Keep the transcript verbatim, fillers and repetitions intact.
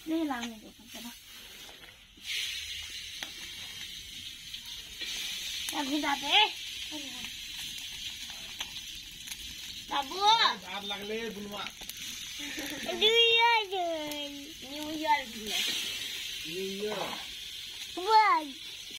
नाही लावणे देतो त्याला अभी जाते बाबू दात लागले बुलवा दिया